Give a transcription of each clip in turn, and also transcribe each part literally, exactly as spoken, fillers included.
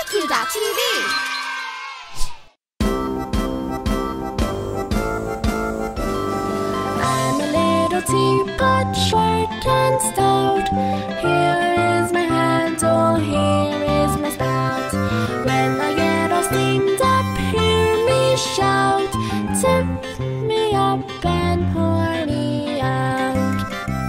Q dot T V. I'm a little teapot, short and stout. Here is my handle, here is my spout. When I get all steamed up, hear me shout. Tip me up and pour me out.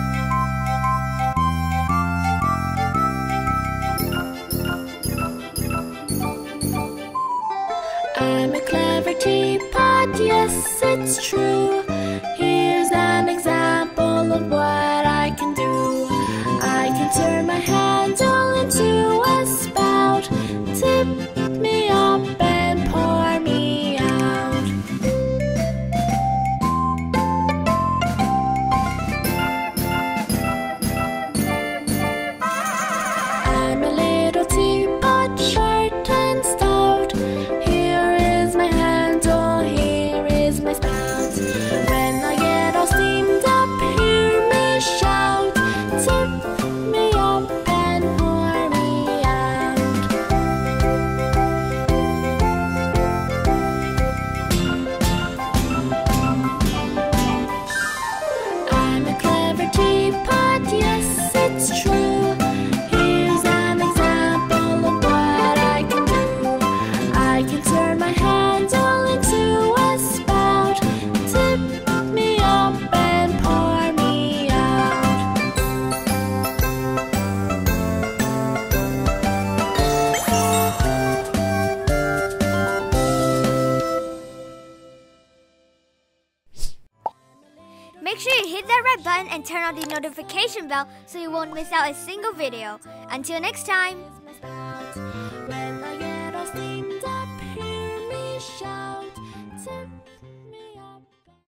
I'm a clever teapot, yes, it's true. Here's an example of what I can do. I can turn my handle into a spout. Tip me up and pour me out. I'm a little teapot, short and stout. Here is my handle, here is my spout. When I get all steamed up, hear me shout. Tip me up and pour me out. I'm a clever teapot, yes, it's true. Here's an example of what I can do. I can turn my handle into a spout. Tip me up and pour me out. Make sure you hit that red button and turn on the notification bell so you won't miss out a single video. Until next time! When I get all steamed